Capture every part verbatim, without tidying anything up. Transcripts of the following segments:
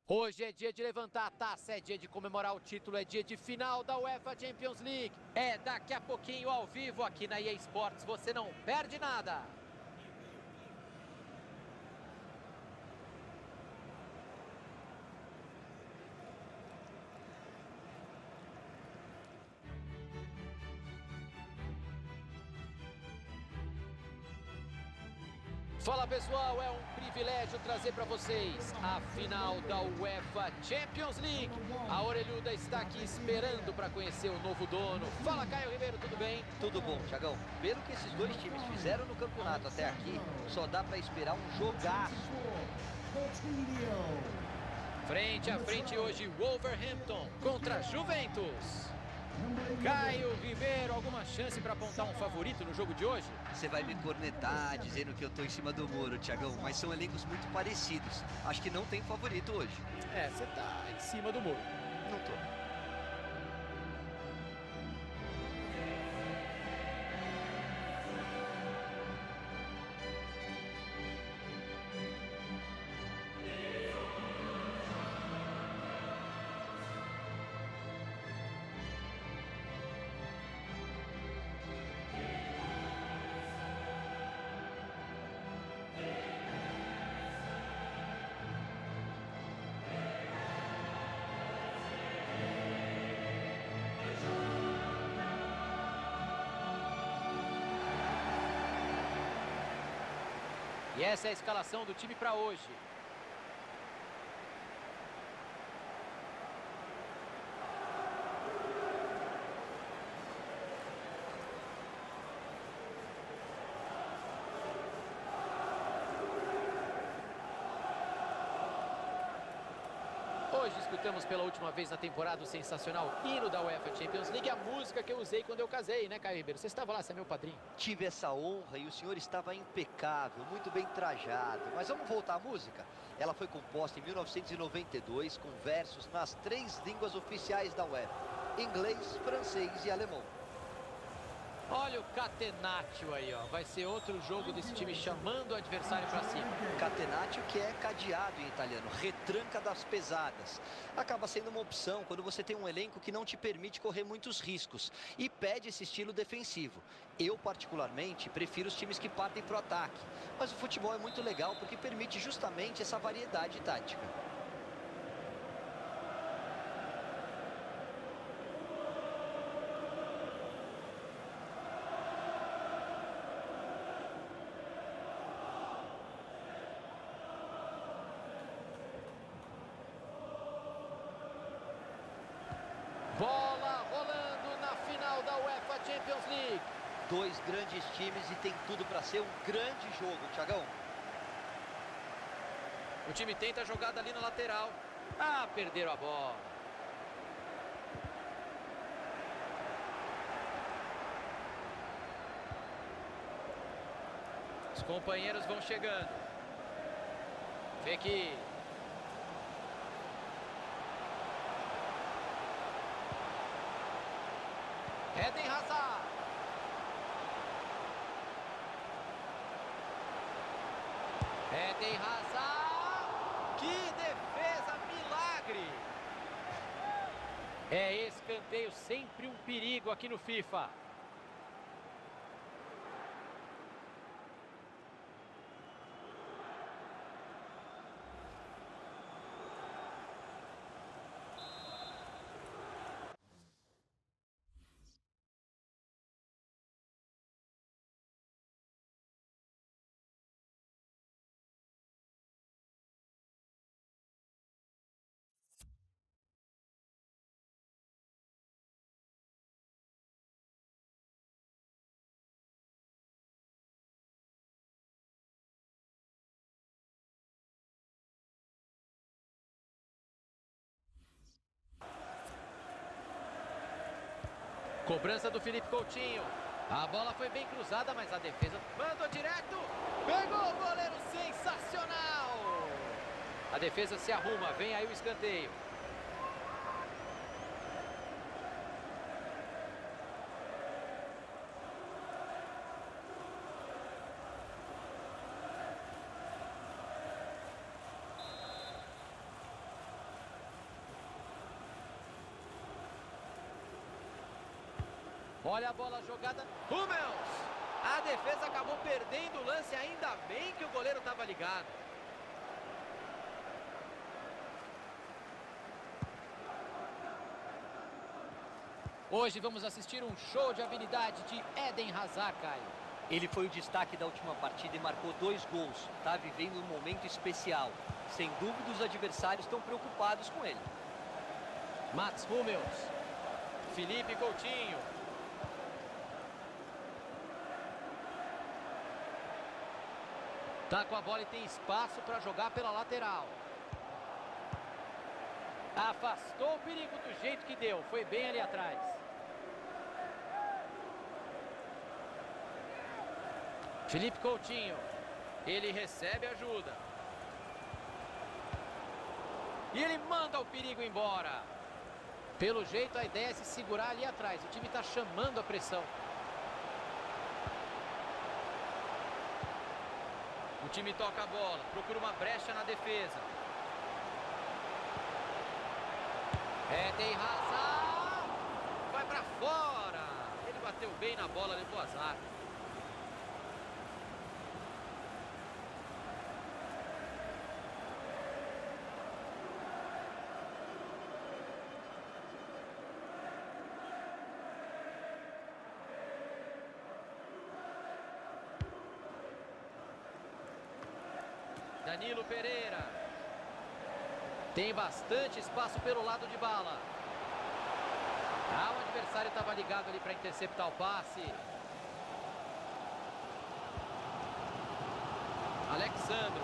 Hoje é dia de levantar a taça, é dia de comemorar o título, é dia de final da UEFA Champions League. É daqui a pouquinho ao vivo aqui na E A Sports, você não perde nada. Fala pessoal, é um privilégio trazer para vocês a final da UEFA Champions League. A Orelhuda está aqui esperando para conhecer o novo dono. Fala Caio Ribeiro, tudo bem? Tudo bom, Thiagão. Pelo que esses dois times fizeram no campeonato até aqui, só dá para esperar um jogaço. Frente a frente hoje, Wolverhampton contra Juventus. Caio Ribeiro, alguma chance para apontar um favorito no jogo de hoje? Você vai me cornetar dizendo que eu tô em cima do muro, Thiagão, mas são elencos muito parecidos. Acho que não tem favorito hoje. É, você tá em cima do muro. Não tô. E essa é a escalação do time para hoje. Hoje escutamos pela última vez na temporada o sensacional hino da UEFA Champions League, a música que eu usei quando eu casei, né, Caio Ribeiro? Você estava lá, você é meu padrinho. Tive essa honra e o senhor estava impecável, muito bem trajado. Mas vamos voltar à música? Ela foi composta em mil novecentos e noventa e dois com versos nas três línguas oficiais da UEFA: inglês, francês e alemão. Olha o Catenaccio aí, ó. Vai ser outro jogo desse time chamando o adversário para cima. Catenaccio, que é cadeado em italiano, retranca das pesadas. Acaba sendo uma opção quando você tem um elenco que não te permite correr muitos riscos e pede esse estilo defensivo. Eu, particularmente, prefiro os times que partem para o ataque. Mas o futebol é muito legal porque permite justamente essa variedade tática. Bola rolando na final da UEFA Champions League. Dois grandes times e tem tudo para ser um grande jogo, Thiagão. O time tenta a jogada ali na lateral. Ah, perderam a bola. Os companheiros vão chegando. Fekir. Eden Hazard. Eden Hazard. Que defesa, milagre. É escanteio, sempre um perigo aqui no FIFA. Cobrança do Felipe Coutinho. A bola foi bem cruzada, mas a defesa mandou direto. Pegou o goleiro, sensacional. A defesa se arruma, vem aí o escanteio. Olha a bola jogada. Hummels! A defesa acabou perdendo o lance, ainda bem que o goleiro estava ligado. Hoje vamos assistir um show de habilidade de Eden Hazard, Caio. Ele foi o destaque da última partida e marcou dois gols. Está vivendo um momento especial. Sem dúvida, os adversários estão preocupados com ele. Mats Hummels. Felipe Coutinho. Tá com a bola e tem espaço para jogar pela lateral. Afastou o perigo do jeito que deu. Foi bem ali atrás. Felipe Coutinho. Ele recebe ajuda. E ele manda o perigo embora. Pelo jeito, a ideia é se segurar ali atrás. O time está chamando a pressão. O time toca a bola. Procura uma brecha na defesa. Eden Hazard. Vai para fora. Ele bateu bem na bola, levou azar. Danilo Pereira. Tem bastante espaço pelo lado de bala. Ah, o adversário estava ligado ali para interceptar o passe. Alexandro.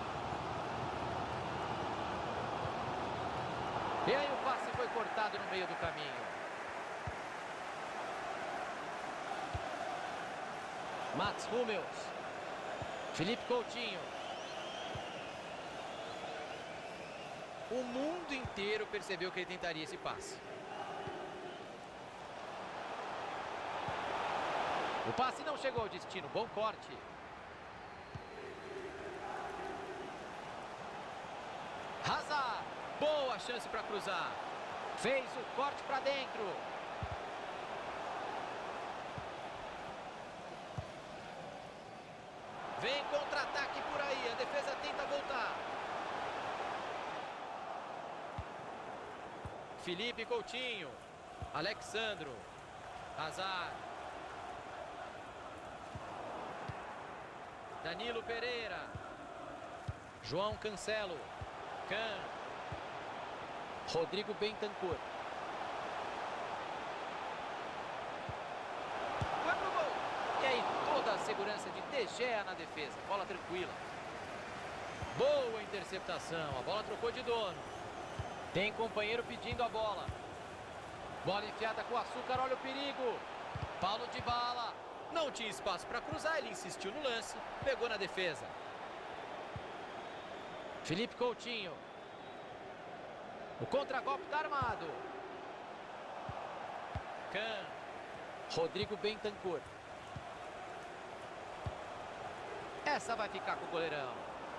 E aí o passe foi cortado no meio do caminho. Mats Hummels. Felipe Coutinho. O mundo inteiro percebeu que ele tentaria esse passe. O passe não chegou ao destino. Bom corte. Hazard. Boa chance para cruzar. Fez o corte para dentro. Vem contra-ataque por aí. A defesa tenta voltar. Felipe Coutinho. Alexandro. Hazard. Danilo Pereira. João Cancelo. Can. Rodrigo Bentancur. Vai pro gol. E aí toda a segurança de De Gea na defesa. Bola tranquila. Boa interceptação. A bola trocou de dono. Tem companheiro pedindo a bola. Bola enfiada com açúcar, olha o perigo. Paulo Dybala. Não tinha espaço para cruzar, ele insistiu no lance. Pegou na defesa. Felipe Coutinho. O contragolpe está armado. Can. Rodrigo Bentancur. Essa vai ficar com o goleirão.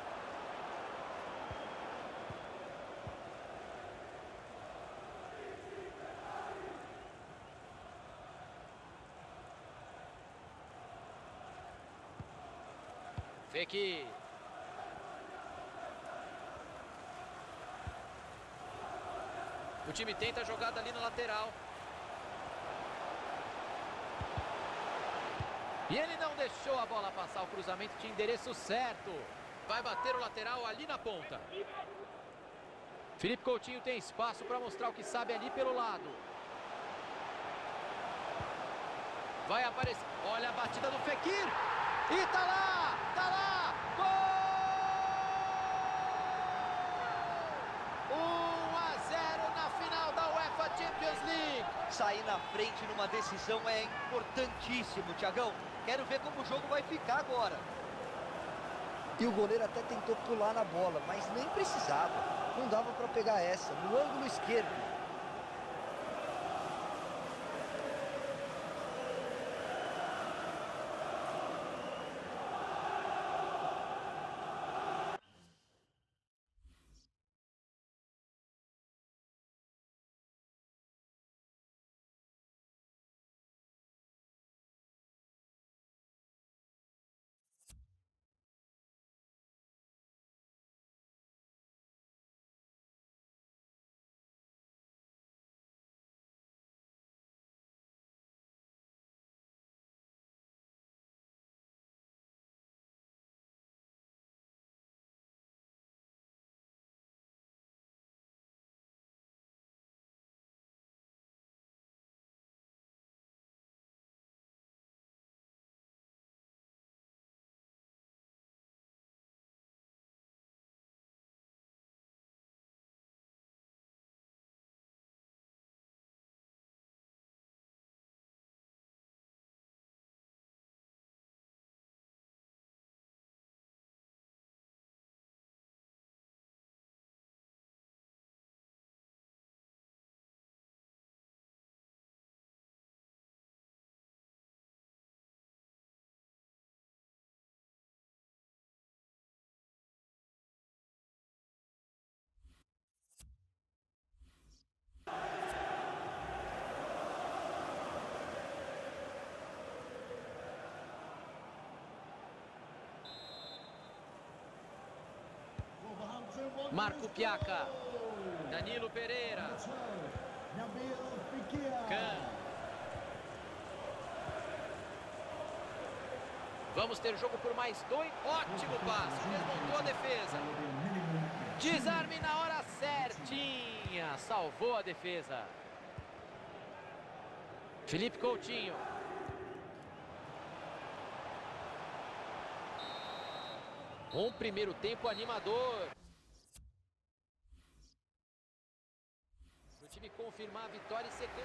Fekir. O time tenta a jogada ali na lateral. E ele não deixou a bola passar. O cruzamento tinha endereço certo. Vai bater o lateral ali na ponta. Felipe Coutinho tem espaço para mostrar o que sabe ali pelo lado. Vai aparecer. Olha a batida do Fekir. E tá lá! Tá lá! Gol! um a zero na final da UEFA Champions League. Sair na frente numa decisão é importantíssimo, Thiagão. Quero ver como o jogo vai ficar agora. E o goleiro até tentou pular na bola, mas nem precisava. Não dava para pegar essa, no ângulo esquerdo. Marco Piaca. Danilo Pereira. Can. Vamos ter jogo por mais dois. Ótimo passe. Desmontou a defesa. Desarme na hora certinha. Salvou a defesa. Felipe Coutinho. Um primeiro tempo animador. O time confirmar a vitória e sequência.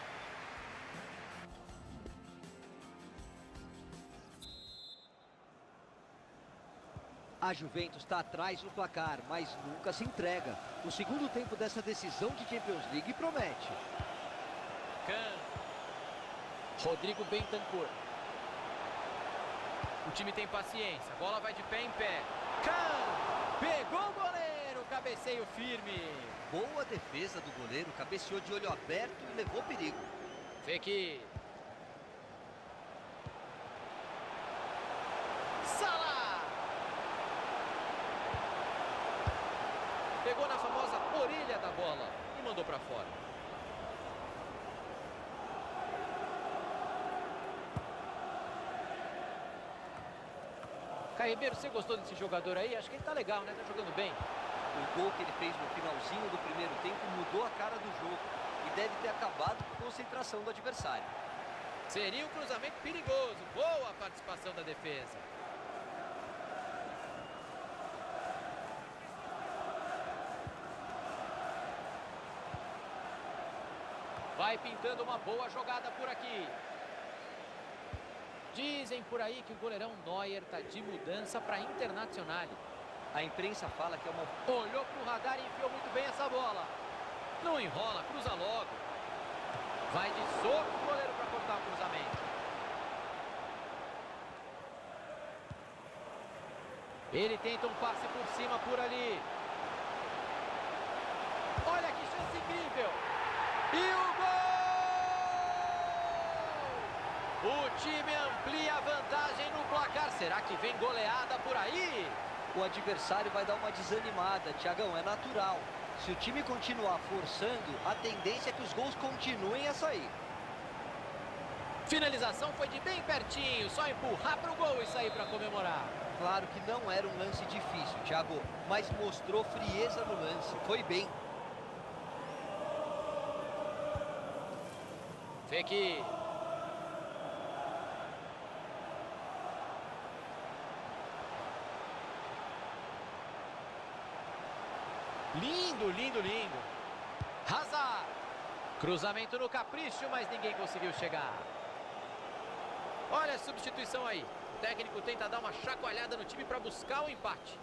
A Juventus está atrás no placar, mas nunca se entrega. O segundo tempo dessa decisão de Champions League promete. Can. Rodrigo Bentancur. O time tem paciência. A bola vai de pé em pé. Can. Pegou o goleiro. Cabeceio firme. Boa defesa do goleiro. Cabeceou de olho aberto e levou perigo. Fekir. Salah. Pegou na famosa orelha da bola e mandou para fora. Caio Ribeiro, você gostou desse jogador aí? Acho que ele tá legal, né? Tá jogando bem. O gol que ele fez no finalzinho do primeiro tempo mudou a cara do jogo e deve ter acabado com a concentração do adversário. Seria um cruzamento perigoso. Boa participação da defesa. Vai pintando uma boa jogada por aqui. Dizem por aí que o goleirão Neuer tá de mudança para Internacional. A imprensa fala que é uma... Olhou pro radar e enfiou muito bem essa bola. Não enrola, cruza logo. Vai de soco o goleiro para cortar o cruzamento. Ele tenta um passe por cima por ali. Olha que chance incrível. E o gol! O time amplia a vantagem no placar. Será que vem goleada por aí? O adversário vai dar uma desanimada, Thiagão, é natural. Se o time continuar forçando, a tendência é que os gols continuem a sair. Finalização foi de bem pertinho, só empurrar para o gol e sair para comemorar. Claro que não era um lance difícil, Thiago, mas mostrou frieza no lance, foi bem. Fekir. Lindo, lindo, lindo. Hazard. Cruzamento no capricho, mas ninguém conseguiu chegar. Olha a substituição aí. O técnico tenta dar uma chacoalhada no time para buscar o empate.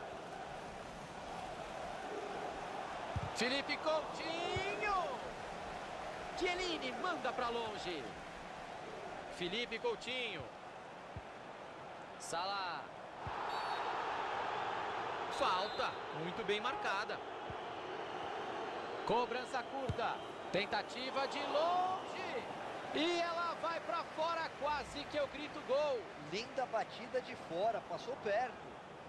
Felipe Coutinho. Chiellini manda para longe. Felipe Coutinho. Salah. Falta, muito bem marcada. Cobrança curta. Tentativa de longe. E ela vai para fora, quase que eu grito gol. Linda batida de fora, passou perto.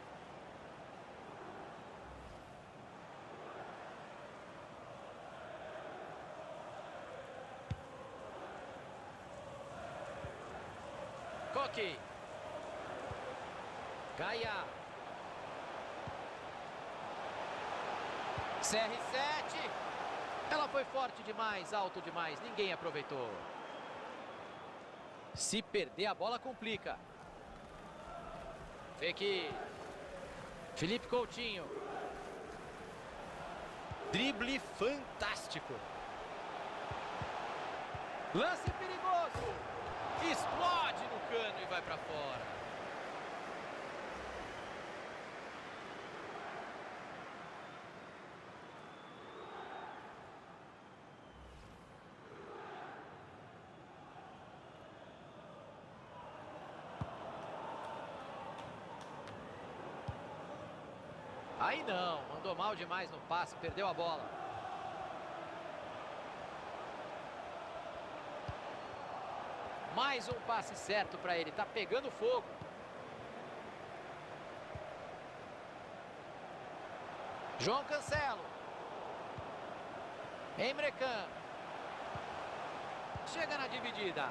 Coque. Gaia. C R sete. Ela foi forte demais, alto demais, ninguém aproveitou. Se perder a bola complica. Fekir. Felipe Coutinho. Drible fantástico. Lance perigoso. Explode no cano e vai para fora. Aí não, mandou mal demais no passe, perdeu a bola. Mais um passe certo para ele, tá pegando fogo. João Cancelo. Emre Can. Chega na dividida.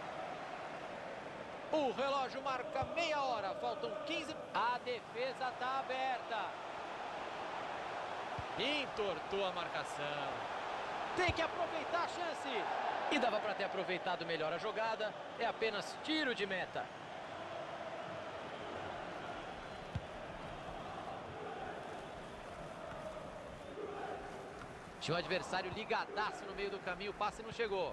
O relógio marca meia hora. Faltam quinze. A defesa está aberta. Entortou a marcação. Tem que aproveitar a chance. E dava para ter aproveitado melhor a jogada. É apenas tiro de meta. Tinha um adversário ligadaço no meio do caminho. O passe não chegou.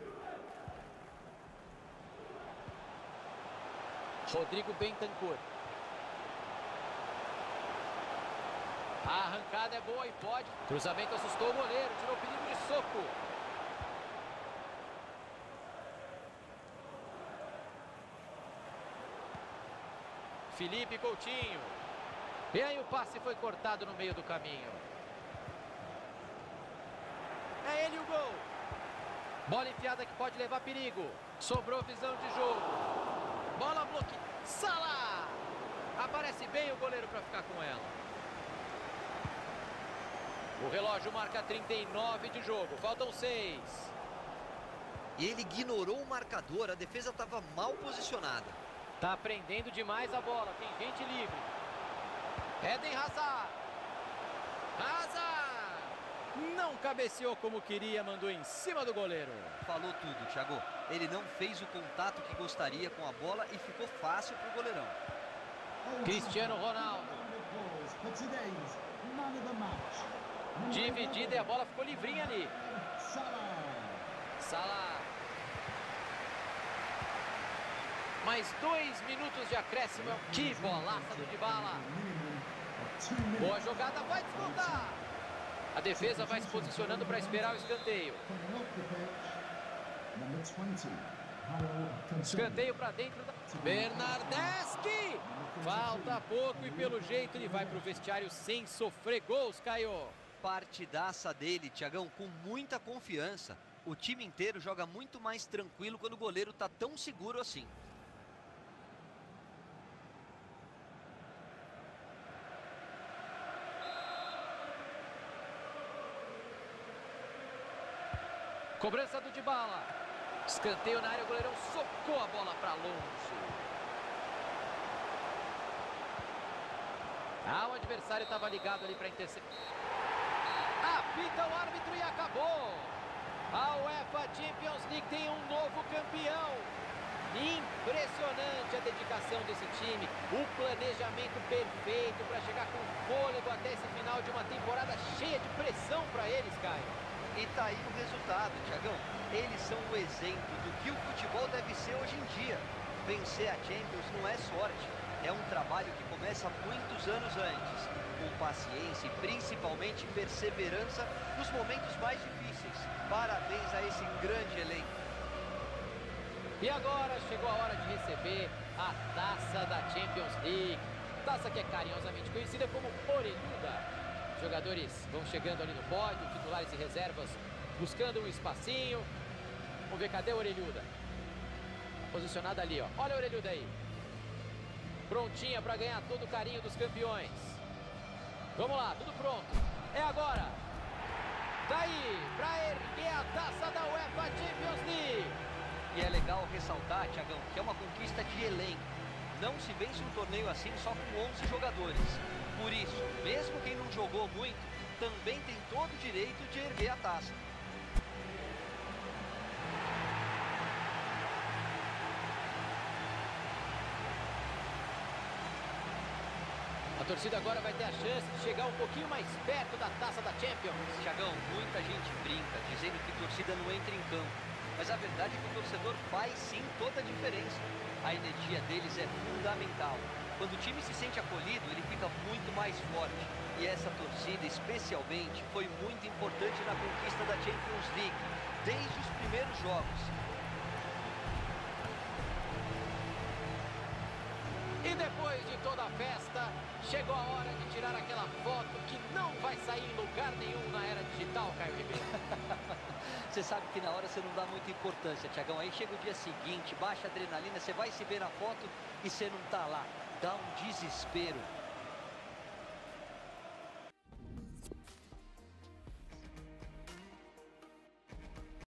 Rodrigo Bentancur. A arrancada é boa e pode. Cruzamento assustou o goleiro. Tirou o perigo de soco. Felipe Coutinho. E aí o passe foi cortado no meio do caminho. É ele o gol. Bola enfiada que pode levar perigo. Sobrou visão de jogo. Bola bloqueada. Salah! Aparece bem o goleiro para ficar com ela. O relógio marca trinta e nove de jogo. Faltam seis. E ele ignorou o marcador. A defesa estava mal posicionada. Tá prendendo demais a bola. Tem gente livre. Eden Hazard. Hazard! Não cabeceou como queria. Mandou em cima do goleiro. Falou tudo, Thiago. Ele não fez o contato que gostaria com a bola e ficou fácil para o goleirão. Cristiano Ronaldo. Dividida e a bola ficou livrinha ali. Salah. Mais dois minutos de acréscimo. Que bolaça do Dybala. Boa jogada, vai descontar. A defesa vai se posicionando para esperar o escanteio. Escanteio para dentro da... Bernardeschi. Falta pouco e pelo jeito ele vai para o vestiário sem sofrer gols, Caio. Partidaça dele, Thiagão, com muita confiança. O time inteiro joga muito mais tranquilo quando o goleiro está tão seguro assim. Cobrança do Dybala. Escanteio na área, o goleirão socou a bola para longe. Ah, o adversário estava ligado ali para interceptar. Apita o árbitro e acabou. A UEFA Champions League tem um novo campeão. Impressionante a dedicação desse time. O planejamento perfeito para chegar com fôlego até esse final de uma temporada cheia de pressão para eles, Caio. E tá aí o resultado, Thiagão. Eles são o exemplo do que o futebol deve ser hoje em dia. Vencer a Champions não é sorte. É um trabalho que começa muitos anos antes. Com paciência e principalmente perseverança nos momentos mais difíceis. Parabéns a esse grande elenco. E agora chegou a hora de receber a taça da Champions League. Taça que é carinhosamente conhecida como Orelhuda. Jogadores vão chegando ali no pódio, titulares e reservas buscando um espacinho. Vamos ver, cadê a Orelhuda? Posicionada ali, ó. Olha a Orelhuda aí. Prontinha para ganhar todo o carinho dos campeões. Vamos lá, tudo pronto. É agora. Daí, para erguer a taça da UEFA Champions League. E é legal ressaltar, Thiagão, que é uma conquista de elenco. Não se vence um torneio assim só com onze jogadores. Por isso, mesmo quem não jogou muito, também tem todo o direito de erguer a taça. A torcida agora vai ter a chance de chegar um pouquinho mais perto da taça da Champions. Thiagão, muita gente brinca, dizendo que torcida não entra em campo. Mas a verdade é que o torcedor faz sim toda a diferença. A energia deles é fundamental. Quando o time se sente acolhido, ele fica muito mais forte. E essa torcida, especialmente, foi muito importante na conquista da Champions League, desde os primeiros jogos. E depois de toda a festa, chegou a hora de tirar aquela foto que não vai sair em lugar nenhum na era digital, Caio Ribeiro. Você sabe que na hora você não dá muita importância, Thiagão. Aí chega o dia seguinte, baixa a adrenalina, você vai se ver na foto e você não tá lá. Dá um desespero.